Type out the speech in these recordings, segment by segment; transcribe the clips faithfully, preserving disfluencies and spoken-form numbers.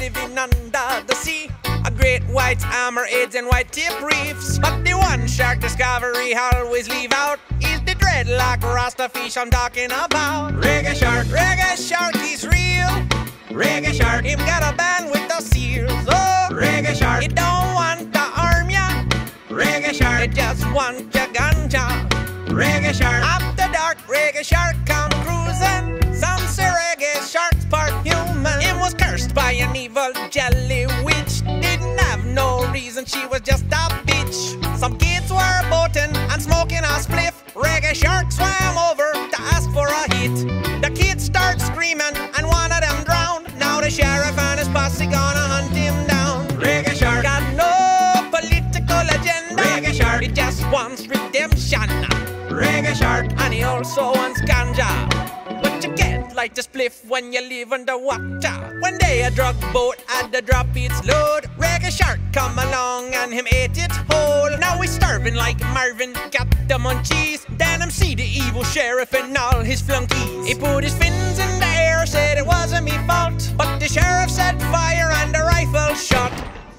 living under the sea. A great white hammerheads and white tip reefs. But the one shark discovery always leave out is the dreadlock rasta fish I'm talking about. Reggae shark, reggae shark, he's real. Reggae shark, him got a band with the seals. Oh, reggae shark, he don't want to harm ya. Reggae shark, he just want ya ganja. Reggae shark, after dark, reggae shark come cruising. Some say reggae shark's part human. Him was cursed by an evil jelly witch. Didn't have no reason, she was just a bitch. Some kids were boating and smoking a spliff. Reggae shark swam over to ask for a hit. The kids start screaming and one of them drowned. Now the sheriff and his posse gonna hunt him down. Reggae shark got no political agenda. Reggae shark, he just wants redemption. Reggae shark, and he also wants ganja. But you can't light the spliff when you live underwater. One day a drug boat had to drop its load. Reggae shark come along and him ate it whole. Now he's starving like Marvin, got the munchies. Then him see the evil sheriff and all his flunkies. He put his fins in the air, said it wasn't me fault. But the sheriff set fire and the rifle shot.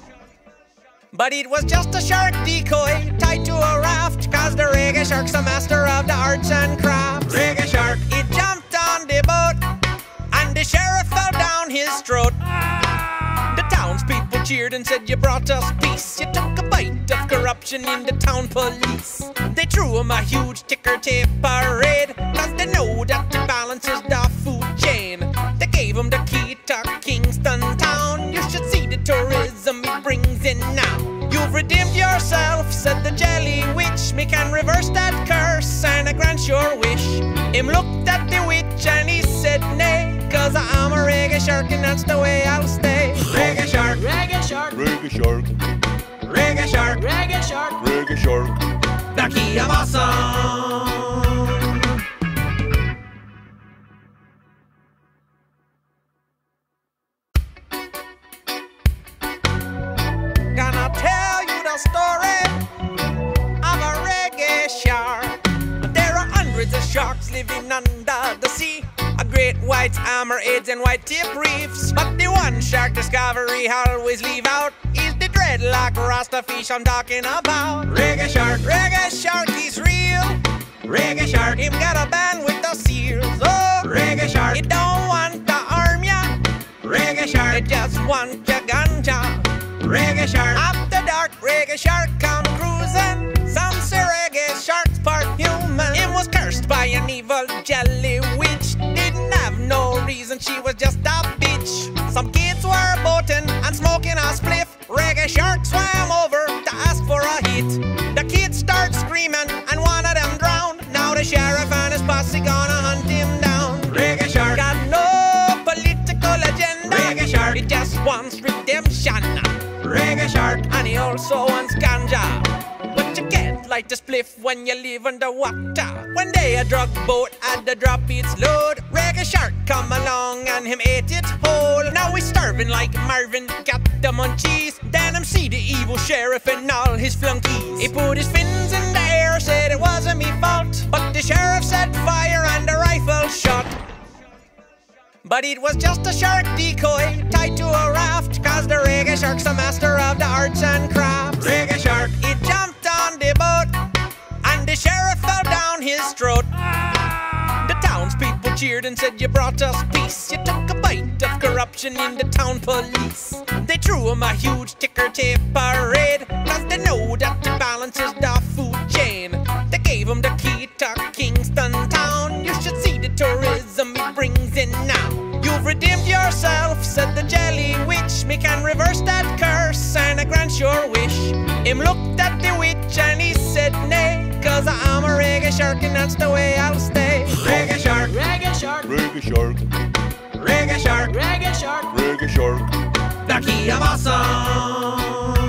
But it was just a shark decoy tied to a raft, cause the reggae shark's a master of the arts and crafts. Reggae shark, he jumped on the boat and the sheriff fell down his throat. The townspeople cheered and said, you brought us peace. You took a bite of corruption in the town police. They threw him a huge ticker tape parade, cause they know that the balance is the food chain. They gave him the key to Kingston town. You should see the tourism it brings in now. You've redeemed yourself, said the jelly witch. Me can reverse that curse and I grant your wish. Him looked at the witch and he said nay, cause I'm a reggae shark and that's the way I'll stay. Reggae shark, reggae shark, Reggae shark, reggae shark, reggae shark, reggae shark. the key of awesome. Gonna tell you the story of a reggae shark. There are hundreds of sharks living under the sea. A great white hammerheads and white tip reefs. But the one shark discovery always leave out is the dreadlock rasta fish I'm talking about. Reggae shark, reggae shark, he's real. Reggae shark, him got a band with the seals. Oh, reggae shark, he don't want to harm ya. Reggae shark, he just want ya ganja. Reggae shark, after dark, reggae shark come cruising. Some say reggae shark's part human. Him was cursed by an evil jelly witch. Didn't have no reason, she was just a bitch. Some kids were boating and smoking a spliff. Reggae shark swam over to ask for a hit. The kids start screaming and one of them drowned. Now the sheriff and his posse gonna hunt him down. Reggae shark got no political agenda. Reggae shark, he just wants redemption. Reggae shark, and he also wants ganja. But you can't light the spliff when you live underwater. One day a drug boat had to drop its load. Reggae shark come along and him ate it whole. Now he's starving like Marvin, got the munchies. Then him see the evil sheriff and all his flunkies. He put his fins in the air, said it wasn't me fault. But the sheriff set fire and the rifle shot. But it was just a shark decoy tied to a raft, cause the reggae shark's a master of the arts and crafts. Reggae shark, he jumped on the boat and the sheriff fell down his throat. The townspeople cheered and said, you brought us peace. You took a bite of corruption in the town police. They threw him a huge ticker tape parade, cause they know that the balance is the food chain. They gave him the key to Kingston town. You should see the tourism it brings in now. You've redeemed yourself, said the jelly witch. Me can reverse that curse and I grant your wish. Him looked at the witch and he said nay, cause I'm a reggae shark and that's the way I'll stay. Reggae shark, reggae shark, Reggae shark, reggae shark, reggae shark, reggae shark. the key of awesome.